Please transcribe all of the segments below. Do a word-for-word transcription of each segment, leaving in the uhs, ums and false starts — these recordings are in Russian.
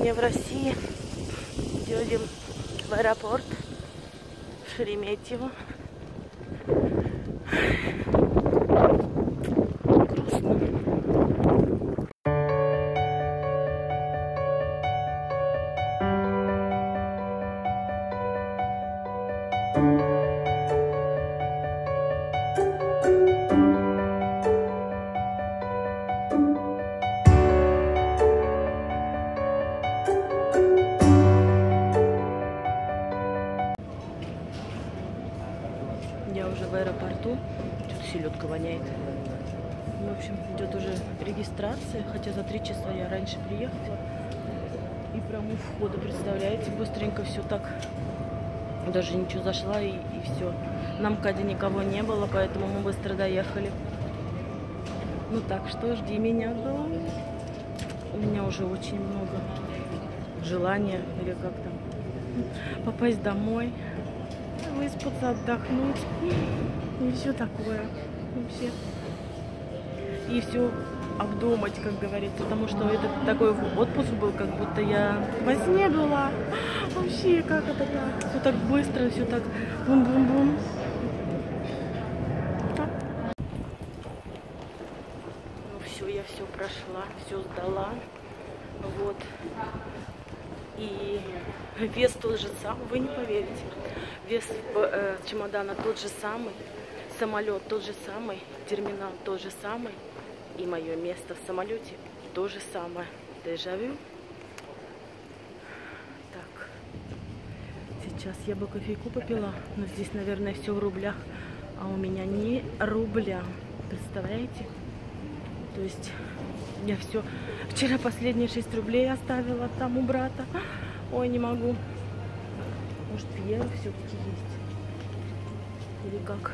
сегодня в России. Едем в аэропорт в Шереметьево. Грустно. Я уже в аэропорту. Что-то селедка воняет. В общем, идет уже регистрация. Хотя за три часа я раньше приехала. И прямо у входа, представляете, быстренько все так. Даже ничего, зашла и, и все. На МКАДе никого не было, поэтому мы быстро доехали. Ну так что, жди меня дома. У меня уже очень много желания, или как там, попасть домой, выспаться, отдохнуть и все такое вообще. И все обдумать, как говорится, потому что это такой отпуск был, как будто я во сне была. Вообще, как это так? Все так быстро, все так бум-бум-бум. Ну все, я все прошла, все сдала. Вот. И вес тот же самый, вы не поверите. Вес э, чемодана тот же самый, самолет тот же самый, терминал тот же самый, и мое место в самолете то же самое. Дежавю. Так, сейчас я бы кофейку попила, но здесь, наверное, все в рублях, а у меня не рубля. Представляете? То есть я все... Вчера последние шесть рублей оставила там у брата. Ой, не могу. Может, в евро все-таки есть? Или как?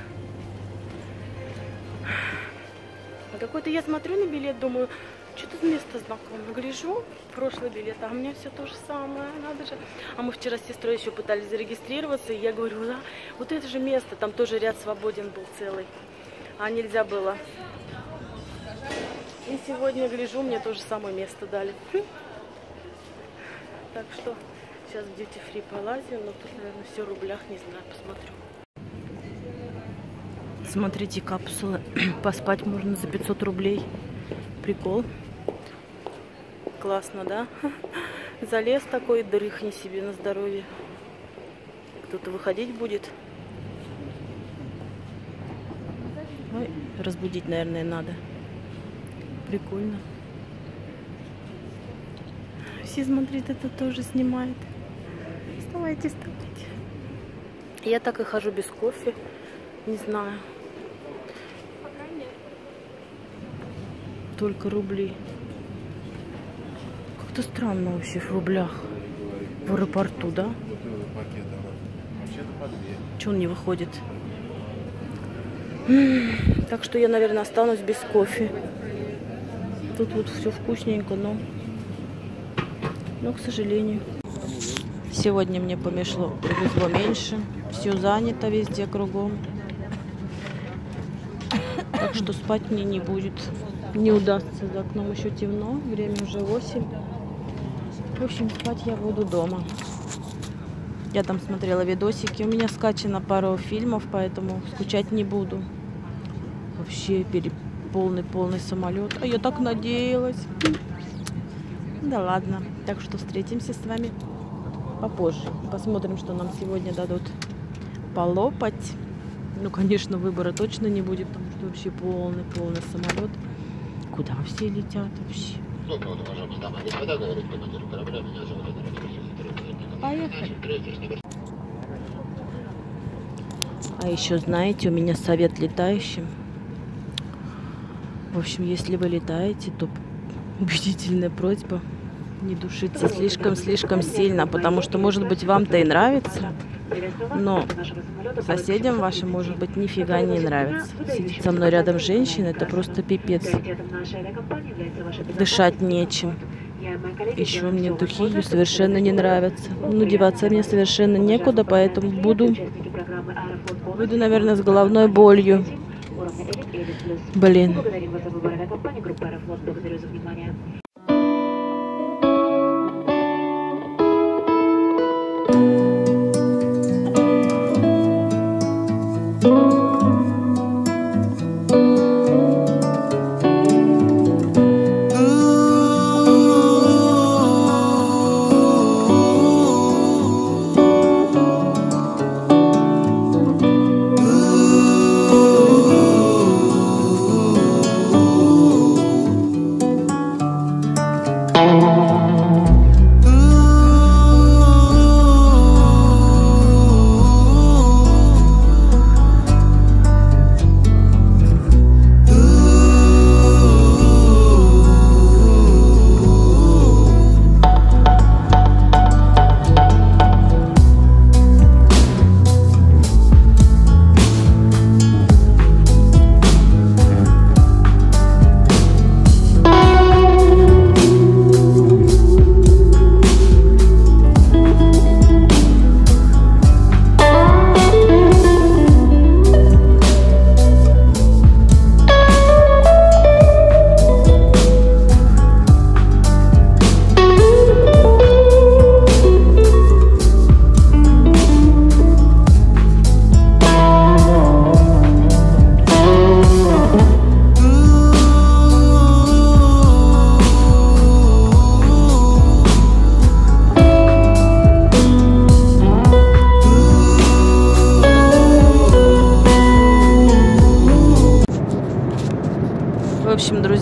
А какой-то я смотрю на билет, думаю, что-то место знакомое. Гляжу, прошлый билет, а у меня все то же самое. Надо же. А мы вчера с сестрой еще пытались зарегистрироваться, и я говорю, да, вот это же место, там тоже ряд свободен был целый. А нельзя было. И сегодня, гляжу, мне то же самое место дали. Так что сейчас в Duty Free полазим, но тут, наверное, все в рублях, не знаю, посмотрю. Смотрите, капсулы. Поспать можно за пятьсот рублей. Прикол. Классно, да? Залез такой, дрыхни себе на здоровье. Кто-то выходить будет. Ой, разбудить, наверное, надо. Прикольно. Все, смотрите, это тоже снимает. Вставайте, вставайте. Я так и хожу без кофе. Не знаю. Только рубли. Как-то странно вообще в рублях. В аэропорту, да? Че он не выходит? Так что я, наверное, останусь без кофе. Тут вот все вкусненько, но, но, к сожалению, сегодня мне помешло, повезло меньше. Все занято везде кругом. Так что спать мне не будет. Не удастся. За окном еще темно. Время уже восемь. В общем, спать я буду дома. Я там смотрела видосики. У меня скачано пару фильмов, поэтому скучать не буду. Вообще перепутала. Полный-полный самолет. А я так надеялась. Да ладно. Так что встретимся с вами попозже. Посмотрим, что нам сегодня дадут полопать. Ну, конечно, выбора точно не будет, потому что вообще полный-полный самолет. Куда все летят вообще? Поехали. А еще, знаете, у меня совет летающим. В общем, если вы летаете, то убедительная просьба не душиться слишком-слишком сильно, потому что, может быть, вам-то и нравится, но соседям вашим, может быть, нифига не нравится. Сидит со мной рядом женщина, это просто пипец. Дышать нечем. Еще мне духи ее совершенно не нравятся. Ну, деваться мне совершенно некуда, поэтому буду, буду, наверное, с головной болью. Блин.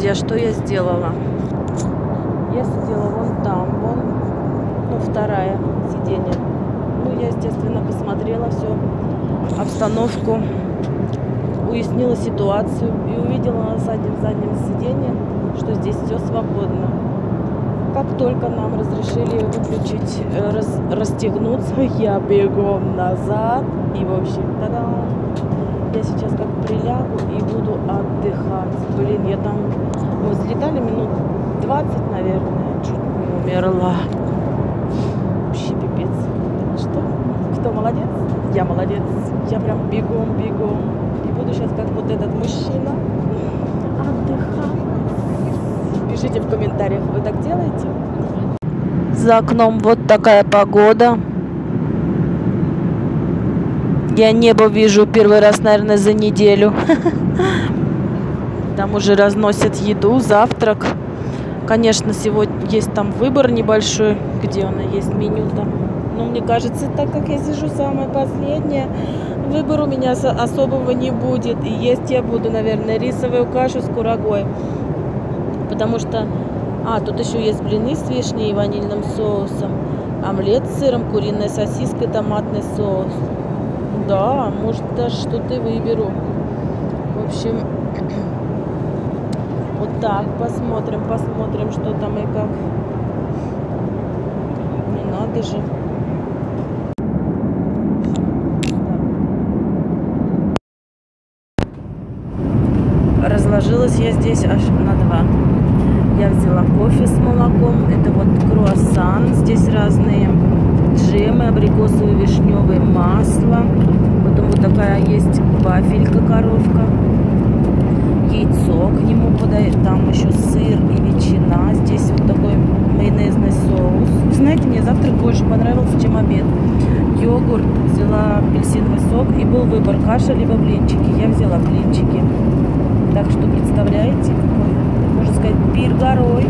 друзья, что я сделала? Я сидела вон там, вон, ну, вторая сиденье. Ну, я, естественно, посмотрела всю обстановку, уяснила ситуацию и увидела на заднем-заднем сиденье, что здесь все свободно. Как только нам разрешили выключить, раз, расстегнуться, я бегом назад. И, в общем, та-дам! Я сейчас как прилягу и буду отдыхать. Блин, я там... Мы взлетали минут двадцать, наверное. Чуть не умерла. Вообще пипец. Что? Кто молодец? Я молодец. Я прям бегом, бегом. И буду сейчас как вот этот мужчина отдыхать. Пишите в комментариях, вы так делаете? За окном вот такая погода. Я небо вижу первый раз, наверное, за неделю. Там уже разносят еду, завтрак. Конечно, сегодня есть там выбор небольшой, где она есть, меню там. Но мне кажется, так как я сижу самая последняя, выбора у меня особого не будет. И есть я буду, наверное, рисовую кашу с курагой. Потому что... А, тут еще есть блины с вишней и ванильным соусом. Омлет с сыром, куриная сосиска и томатный соус. Да, может, даже что-то и выберу. В общем, вот так посмотрим, посмотрим, что там и как. Ну, надо же. Разложилась я здесь аж на два. Я взяла кофе с молоком. Это вот круассан. Здесь разные джемы, абрикосовое, вишневое, масло. Потом вот такая есть вафелька, коровка. Яйцо к нему подает. Там еще сыр и ветчина. Здесь вот такой майонезный соус. Вы знаете, мне завтрак больше понравился, чем обед. Йогурт, взяла апельсиновый сок. И был выбор каша либо блинчики. Я взяла блинчики. Так что представляете, какой, можно сказать, пир горой.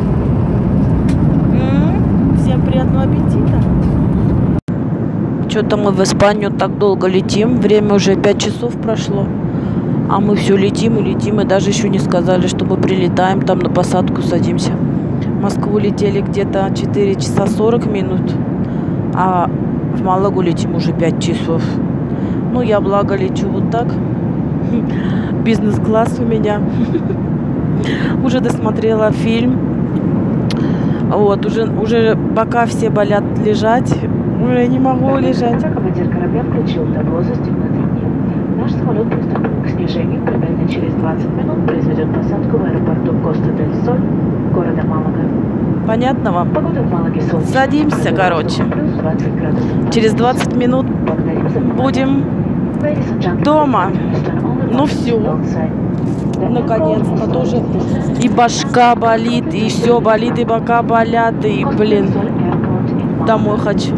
М-м-м, всем приятного аппетита. Что-то мы в Испанию так долго летим. Время уже пять часов прошло. А мы все летим и летим. И даже еще не сказали, что мы прилетаем. Там на посадку садимся. В Москву летели где-то четыре часа сорок минут. А в Малагу летим уже пять часов. Ну, я, благо, лечу вот так. Бизнес-класс у меня. Уже досмотрела фильм. Вот, уже, уже бока все болят лежать. Уже не могу лежать. Командир корабля включил табло застегнутый дни. Наш самолет приступил к снижению. Примерно через двадцать минут произведет посадку в аэропорту Коста-дель-Соль, города Малага. Понятно вам? Погода в Малаге солнечная. Садимся, короче. Через двадцать минут будем дома. Ну все. Наконец-то тоже и башка болит, и все болит, и бока болят, и, блин, домой хочу.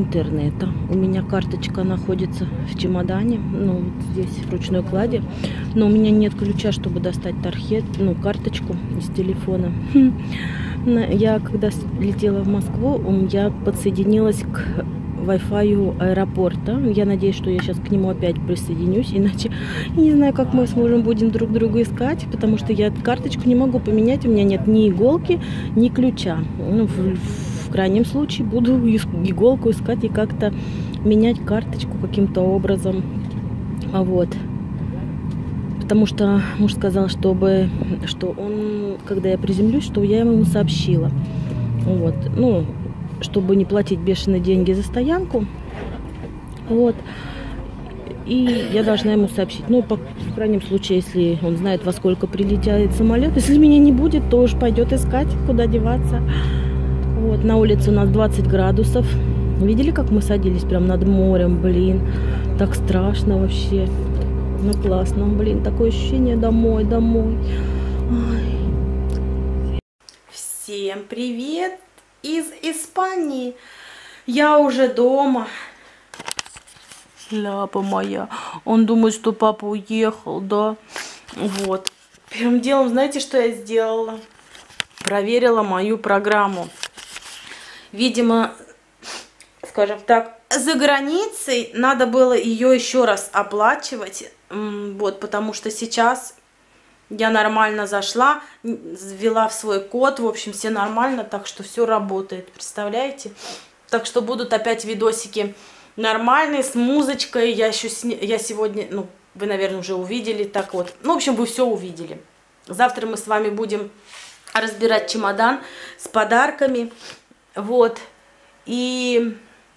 интернета. У меня карточка находится в чемодане, ну, вот здесь, в ручной кладе. Но у меня нет ключа, чтобы достать тархет, ну, карточку из телефона. Я, когда летела в Москву, я подсоединилась к Wi-Fi аэропорта. Я надеюсь, что я сейчас к нему опять присоединюсь, иначе я не знаю, как мы с мужем будем друг друга искать, потому что я карточку не могу поменять, у меня нет ни иголки, ни ключа. Ну, в, в крайнем случае буду иголку искать и как-то менять карточку каким-то образом. Вот. Потому что муж сказал, чтобы, что он, когда я приземлюсь, что я ему сообщила. Вот. Ну, чтобы не платить бешеные деньги за стоянку. Вот. И я должна ему сообщить. Ну, по, в крайнем случае, если он знает, во сколько прилетает самолет. Если меня не будет, то уж пойдет искать, куда деваться. Вот. На улице у нас двадцать градусов. Видели, как мы садились прям над морем? Блин, так страшно вообще. Ну, классно. Блин, такое ощущение домой, домой. Ой. Всем привет! Из Испании. Я уже дома. Ляпа моя. Он думает, что папа уехал, да? Вот. Первым делом, знаете, что я сделала? Проверила мою программу. Видимо, скажем так, за границей надо было ее еще раз оплачивать. Вот, потому что сейчас я нормально зашла, ввела в свой код, в общем, все нормально, так что все работает, представляете? Так что будут опять видосики нормальные, с музычкой, я еще сня... я сегодня, ну, вы, наверное, уже увидели, так вот, ну, в общем, вы все увидели. Завтра мы с вами будем разбирать чемодан с подарками, вот, и...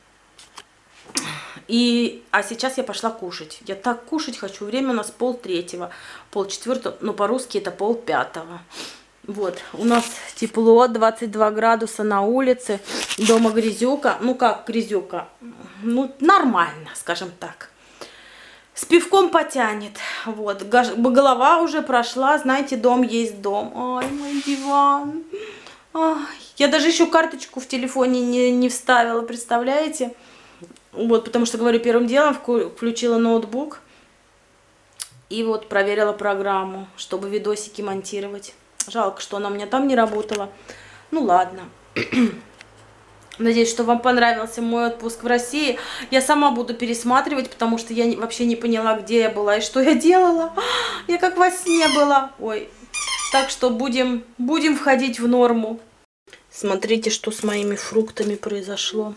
И, а сейчас я пошла кушать. Я так кушать хочу. Время у нас пол третьего, пол четвертого, но по-русски это пол пятого. Вот, у нас тепло, двадцать два градуса на улице, дома грязюка. Ну как грязюка? Ну нормально, скажем так. С пивком потянет. Вот, голова уже прошла, знаете, дом есть дом. Ой, мой диван. Ой, я даже еще карточку в телефоне не, не вставила, представляете? Вот, потому что, говорю, первым делом включила ноутбук и вот проверила программу, чтобы видосики монтировать. Жалко, что она у меня там не работала. Ну ладно. Надеюсь, что вам понравился мой отпуск в России. Я сама буду пересматривать, потому что я вообще не поняла, где я была и что я делала. Я как во сне была. Ой. Так что будем, будем входить в норму. Смотрите, что с моими фруктами произошло.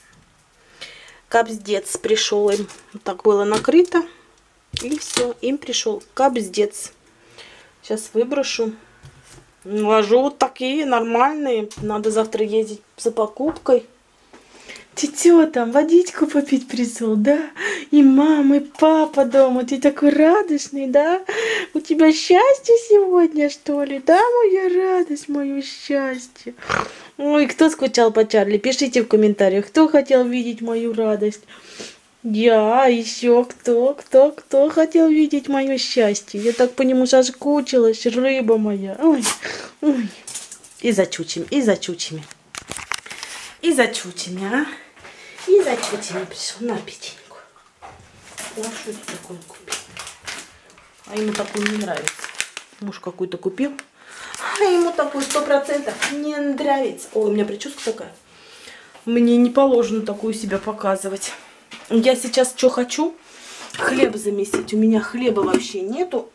Капздец пришел им. Так было накрыто. И все, им пришел капздец. Сейчас выброшу. Ложу вот такие нормальные. Надо завтра ездить за покупкой. Ты чё там, водичку попить пришел, да? И мама, и папа дома. Ты такой радостный, да? У тебя счастье сегодня, что ли? Да, моя радость, мое счастье. Ой, кто скучал по Чарли? Пишите в комментариях, кто хотел видеть мою радость. Я, еще кто, кто, кто хотел видеть мое счастье. Я так по нему соскучилась, рыба моя. Ой, ой. И за чучами, и за чучами. И за чучами, а? И за чучами пришел на печеньку. А что это такое купил? А ему такой не нравится. Муж какой-то купил. А ему такой сто процентов не нравится. Ой, у меня прическа такая. Мне не положено такую себя показывать. Я сейчас что хочу? Хлеб замесить. У меня хлеба вообще нету.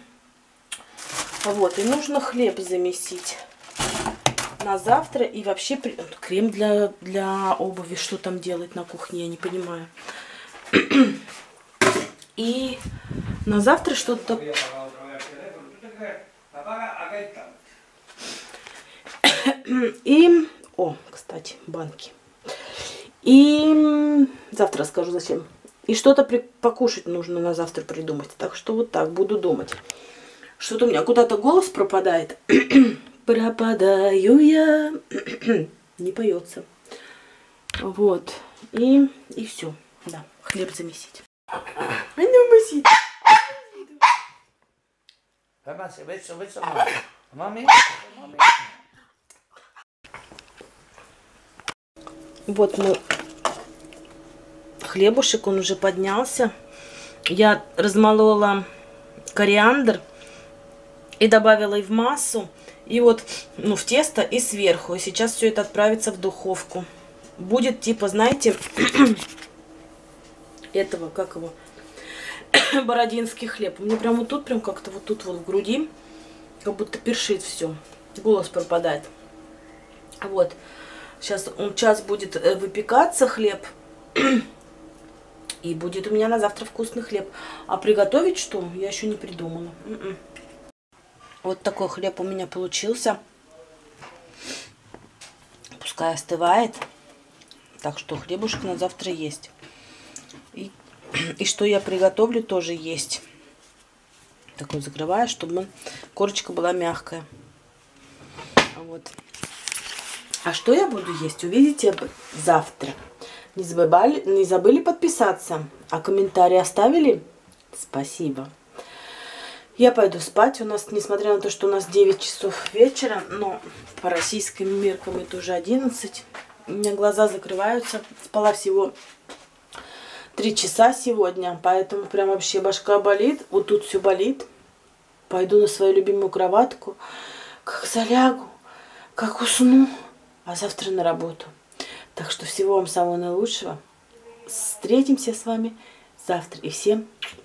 Вот, и нужно хлеб замесить на завтра. И вообще крем для, для обуви. Что там делать на кухне, я не понимаю. И на завтра что-то... И... О, кстати, банки. И завтра расскажу зачем. И что-то при... покушать нужно на завтра придумать. Так что вот так буду думать. Что-то у меня куда-то голос пропадает. Пропадаю я. Не поется. Вот. И, и все. Да, хлеб замесить. Ну, масить. Вот мы хлебушек, он уже поднялся. Я размолола кориандр и добавила и в массу, и вот, ну, в тесто и сверху. И сейчас все это отправится в духовку. Будет типа, знаете, этого, как его, бородинский хлеб. Мне прям вот тут, прям как-то вот тут вот в груди, как будто першит все. Голос пропадает. Вот. Сейчас он час будет выпекаться хлеб. И будет у меня на завтра вкусный хлеб. А приготовить что? Я еще не придумала. М-м. Вот такой хлеб у меня получился. Пускай остывает. Так что хлебушек на завтра есть. И, и что я приготовлю, тоже есть. Такой закрываю, чтобы корочка была мягкая. Вот. А что я буду есть, увидите завтра. Не забыли, не забыли подписаться, а комментарии оставили? Спасибо. Я пойду спать. У нас, несмотря на то, что у нас девять часов вечера, но по российским меркам это уже одиннадцать. У меня глаза закрываются. Спала всего три часа сегодня, поэтому прям вообще башка болит. Вот тут все болит. Пойду на свою любимую кроватку. Как залягу, как усну, а завтра на работу. Так что всего вам самого наилучшего. Встретимся с вами завтра. И всем